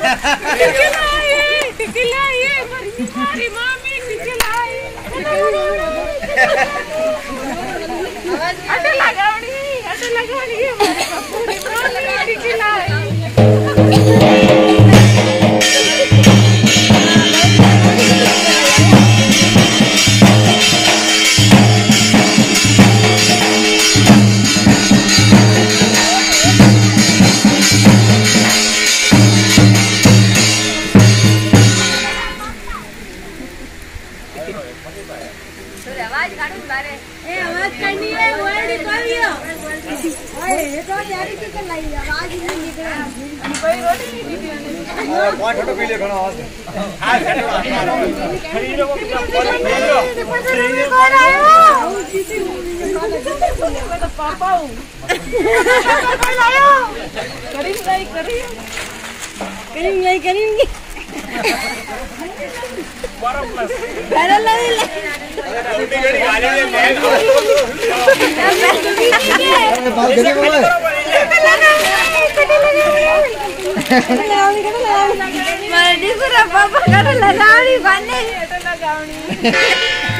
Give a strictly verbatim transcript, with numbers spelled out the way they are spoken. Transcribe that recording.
खिलाइए हमारी मामी खिलाइए अटे लगावनी अटे लगावनी हमारे पूरी मामी खिलाइए आवाज काढून बारे ए आवाज करनी है वर्ड करियो ओए ये तो यारी की कर लाई आवाज नहीं निकल कोई रोटी नहीं निकली और कौन छोटो पीले खाना आवाज हां खड़ी लो खड़ी कौन आयो मैं तो पापा हूं कौन आयो करीम नहीं करीम करीम नहीं करीम बारह प्लस बारह ले ले छोटी गाड़ी गाड़ी ले मैं बाल देने को है लगावनी कर लगावनी मैं दी पूरा पापा कर लगावनी बने लगावनी